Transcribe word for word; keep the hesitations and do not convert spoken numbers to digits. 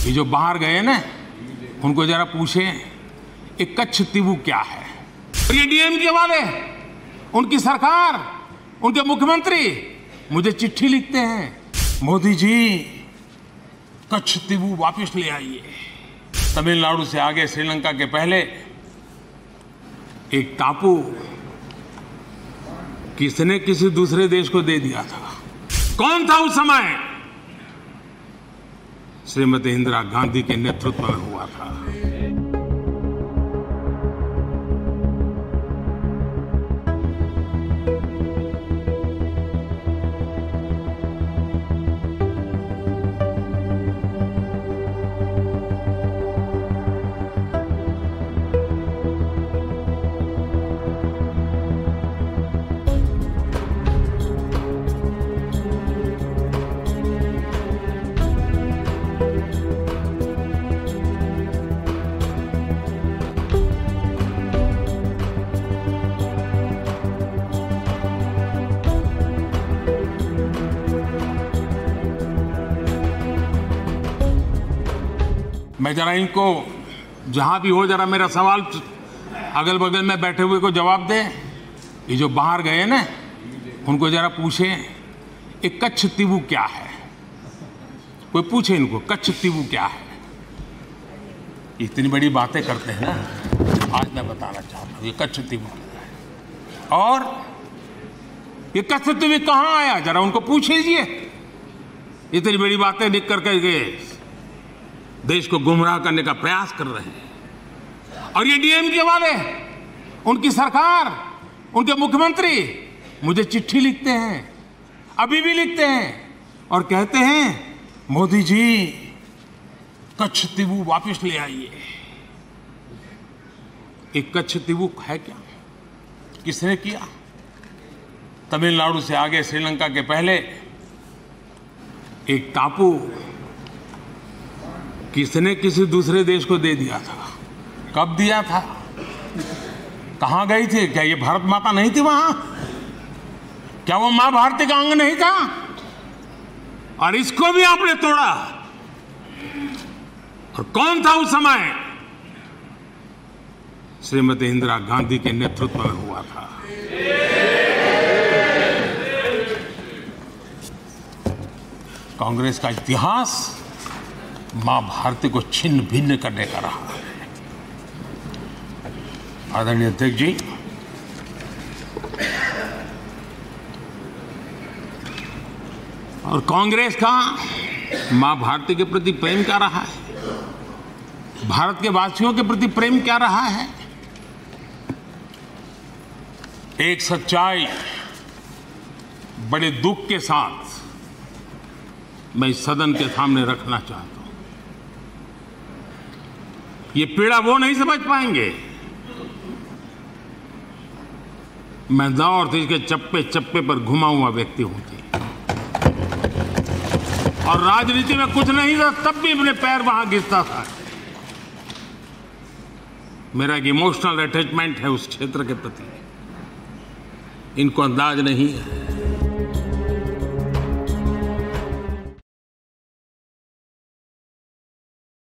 ये जो बाहर गए ना, उनको जरा पूछे ये कच्छ तीवू क्या है। और ये डीएमके वाले, उनकी सरकार, उनके मुख्यमंत्री मुझे चिट्ठी लिखते हैं, मोदी जी कच्छ तीवू वापस ले आइए। तमिलनाडु से आगे श्रीलंका के पहले एक टापू किसने किसी दूसरे देश को दे दिया था। कौन था उस समय? श्रीमती इंदिरा गांधी के नेतृत्व में हुआ था। मैं जरा इनको जहां भी हो जरा मेरा सवाल अगल बगल में बैठे हुए को जवाब दे। ये जो बाहर गए ना, उनको जरा पूछे ये कच्छ तीवू क्या है। कोई पूछे इनको कच्छ तीवू क्या है। इतनी बड़ी बातें करते हैं ना, आज मैं बताना चाहता हूं ये कच्छ तीवू क्या है और ये कच्छ तीवू कहां आया, जरा उनको पूछ लीजिए। इतनी बड़ी बातें लिख करके गए, देश को गुमराह करने का प्रयास कर रहे हैं। और ये डीएमके वाले, उनकी सरकार, उनके मुख्यमंत्री मुझे चिट्ठी लिखते हैं, अभी भी लिखते हैं और कहते हैं मोदी जी कच्छ तीवू वापस ले आइए। एक कच्छ तीवू है क्या? किसने किया? तमिलनाडु से आगे श्रीलंका के पहले एक टापू किसने किसी दूसरे देश को दे दिया था। कब दिया था? कहां गई थी? क्या ये भारत माता नहीं थी वहां? क्या वो मां भारती का अंग नहीं था? और इसको भी आपने तोड़ा। और कौन था उस समय? श्रीमती इंदिरा गांधी के नेतृत्व में हुआ था। कांग्रेस का इतिहास मां भारती को छिन्न भिन्न करने का रहा है। आदरणीय अध्यक्ष जी, और कांग्रेस का मां भारती के प्रति प्रेम क्या रहा है, भारत के वासियों के प्रति प्रेम क्या रहा है, एक सच्चाई बड़े दुख के साथ मैं इस सदन के सामने रखना चाहता हूं। ये पीड़ा वो नहीं समझ पाएंगे। मैं नॉर्थ ईस्ट के चप्पे चप्पे पर घुमा हुआ व्यक्ति हूं जी, और राजनीति में कुछ नहीं था तब भी अपने पैर वहां घिसता था। मेरा एक इमोशनल अटैचमेंट है उस क्षेत्र के प्रति, इनको अंदाज नहीं है।